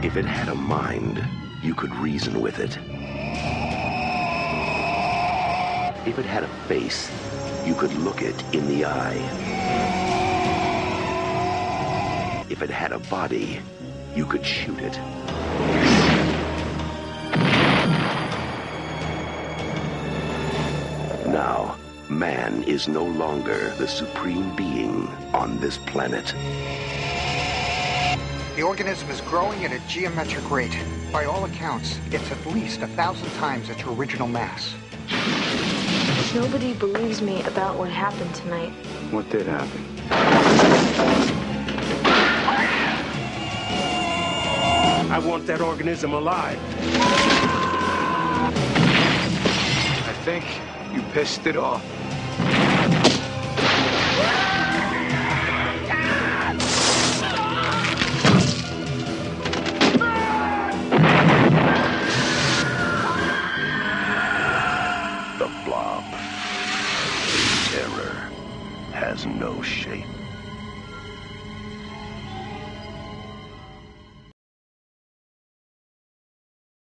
If it had a mind, you could reason with it. If it had a face, you could look it in the eye. If it had a body, you could shoot it. Now, man is no longer the supreme being on this planet. The organism is growing at a geometric rate. By all accounts, it's at least 1,000 times its original mass. Nobody believes me about what happened tonight. What did happen? I want that organism alive. I think you pissed it off. The Blob. Terror has no shape.